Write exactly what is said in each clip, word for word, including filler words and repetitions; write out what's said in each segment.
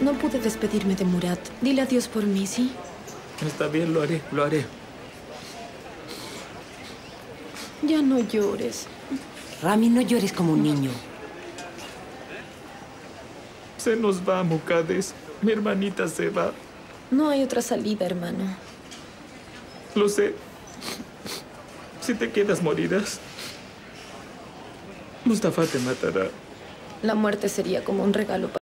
No pude despedirme de Murat. Dile adiós por mí, ¿sí? Está bien, lo haré, lo haré. Ya no llores. Rami, no llores como un niño. Se nos va, Muqaddes. Mi hermanita se va. No hay otra salida, hermano. Lo sé. Si te quedas, morirás. Mustafa te matará. La muerte sería como un regalo para...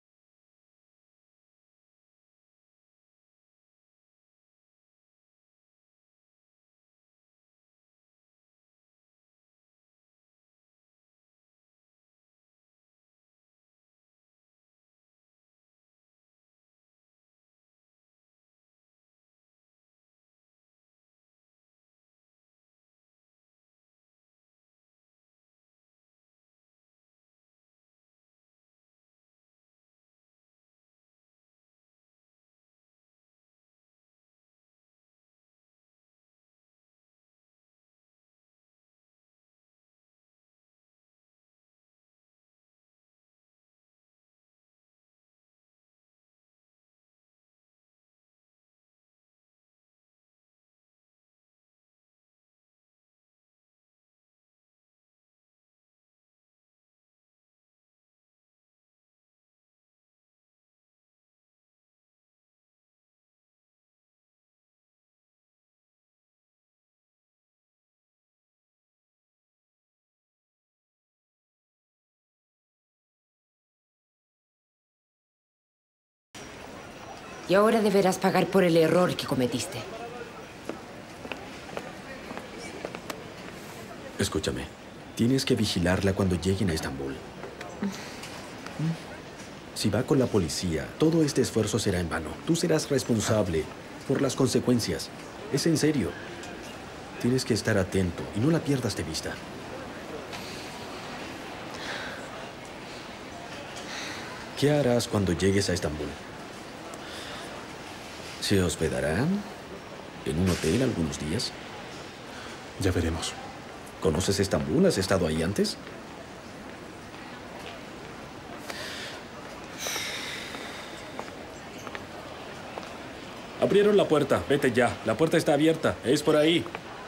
Y ahora deberás pagar por el error que cometiste. Escúchame. Tienes que vigilarla cuando lleguen a Estambul. Si va con la policía, todo este esfuerzo será en vano. Tú serás responsable por las consecuencias. Es en serio. Tienes que estar atento y no la pierdas de vista. ¿Qué harás cuando llegues a Estambul? ¿Se hospedarán en un hotel algunos días? Ya veremos. ¿Conoces Estambul? ¿Has estado ahí antes? Abrieron la puerta. Vete ya. La puerta está abierta. Es por ahí.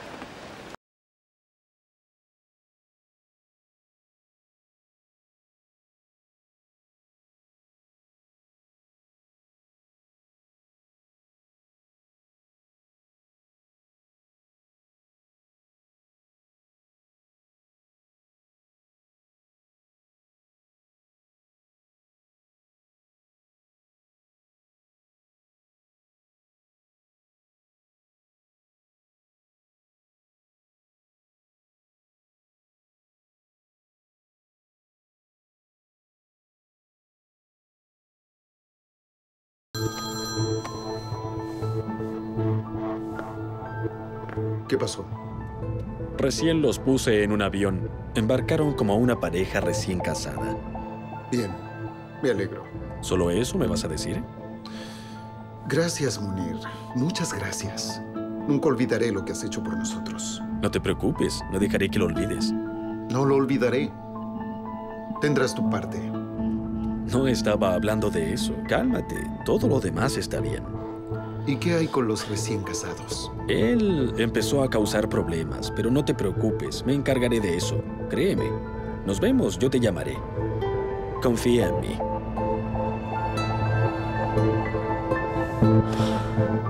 ¿Qué pasó? Recién los puse en un avión. Embarcaron como una pareja recién casada. Bien, me alegro. ¿Solo eso me vas a decir? Gracias, Munir. Muchas gracias. Nunca olvidaré lo que has hecho por nosotros. No te preocupes, no dejaré que lo olvides. No lo olvidaré. Tendrás tu parte. No estaba hablando de eso. Cálmate, todo lo demás está bien. ¿Y qué hay con los recién casados? Él empezó a causar problemas, pero no te preocupes, me encargaré de eso. Créeme. Nos vemos, yo te llamaré. Confía en mí.